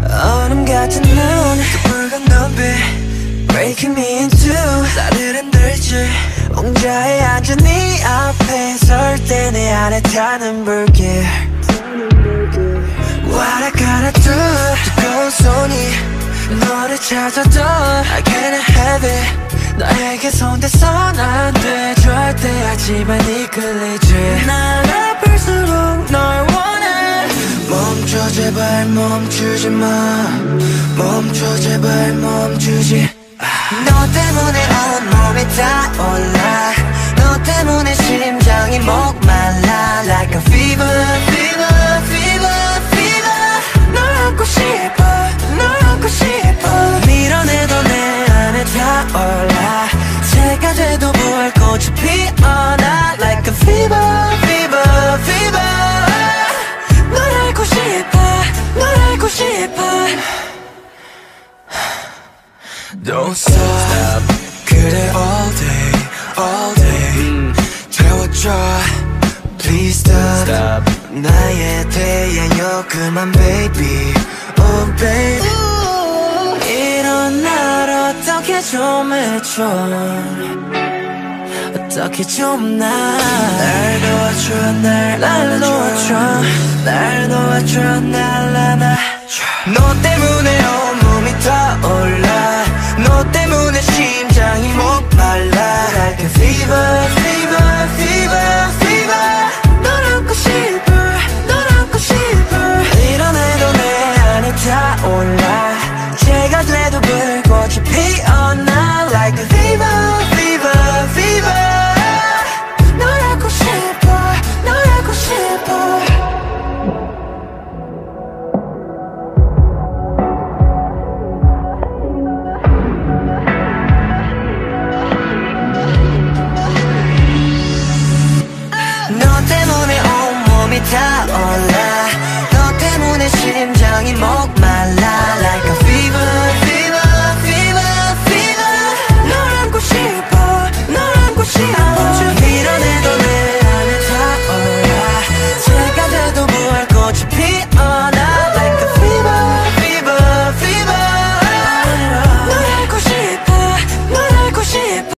얼음 같은 눈 붉은 눈빛 Breaking me in two 나를 흔들지 옹자에 앉은 네 앞에 설 때 내 안에 타는 불길 What I gotta do 뜨거운 손이 너를 찾아도 I can't have it 너에게 손대선 안 돼 절대 하지만 이끌리지 날 아플수록 널 원해 멈춰 제발 멈추지 마 멈춰 제발 멈추지 너 때문에 온몸이 타올라 너 때문에 심장이 목말라 Like a fever, fever, fever, fever 널 안고 싶어 널 안고 싶어 밀어내도 내 안에 타올라 새가 돼도 부을 꽃이 피어나 Like a fever, fever, fever 널 알고 싶어 널 알고 싶어 Don't stop 그래 all day 태워줘 Please stop 나의 태양여 그만 baby Oh baby 이런 날 어떻게 좀 해줘 어떻게 좀 날 놓아줘 날 안아줘 날 놓아줘 날 안아줘 너 때문에